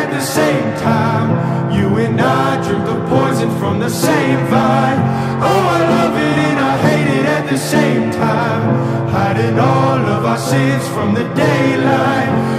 at the same time. You and I drink the poison from the same vine. Oh, I love it and I hate it at the same time. Hiding all of our sins from the daylight.